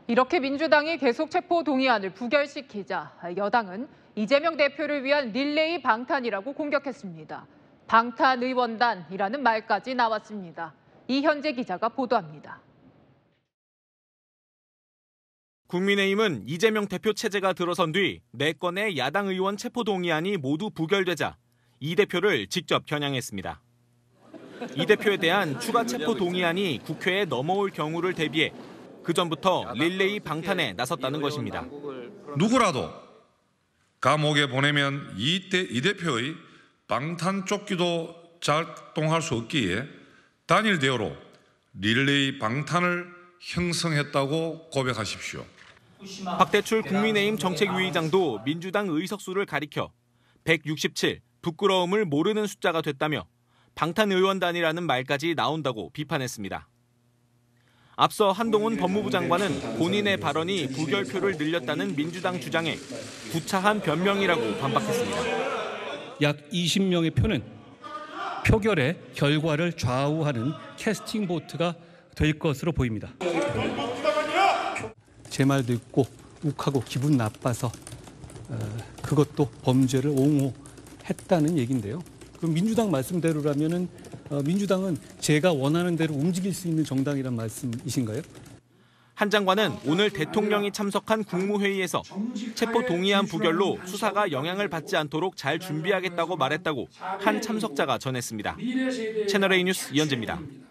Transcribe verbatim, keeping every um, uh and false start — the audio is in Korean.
이렇게 민주당이 계속 체포 동의안을 부결시키자 여당은 이재명 대표를 위한 릴레이 방탄이라고 공격했습니다. 방탄 의원단이라는 말까지 나왔습니다. 이현재 기자가 보도합니다. 국민의힘은 이재명 대표 체제가 들어선 뒤 네 건의 야당 의원 체포 동의안이 모두 부결되자 이 대표를 직접 겨냥했습니다. 이 대표에 대한 추가 체포 동의안이 국회에 넘어올 경우를 대비해 그전부터 릴레이 방탄에 나섰다는 것입니다. 누구라도 감옥에 보내면 이, 대, 이 대표의 방탄조끼도 작동할 수 없기에 단일 대우로 릴레이 방탄을 형성했다고 고백하십시오. 박대출 국민의힘 정책위의장도 민주당 의석수를 가리켜 백육십칠, 부끄러움을 모르는 숫자가 됐다며 방탄의원단이라는 말까지 나온다고 비판했습니다. 앞서 한동훈 법무부 장관은 본인의 발언이 부결표를 늘렸다는 민주당 주장에 구차한 변명이라고 반박했습니다. 약 이십 명의 표는 표결의 결과를 좌우하는 캐스팅 보트가 될 것으로 보입니다. 제 말도 있고 욱하고 기분 나빠서 그것도 범죄를 옹호했다는 얘기인데요. 그럼 민주당 말씀대로라면은 민주당은 제가 원하는 대로 움직일 수 있는 정당이란 말씀이신가요? 한 장관은 오늘 대통령이 참석한 국무회의에서 체포 동의안 부결로 수사가 영향을 받지 않도록 잘 준비하겠다고 말했다고 한 참석자가 전했습니다. 채널A 뉴스 이현재입니다.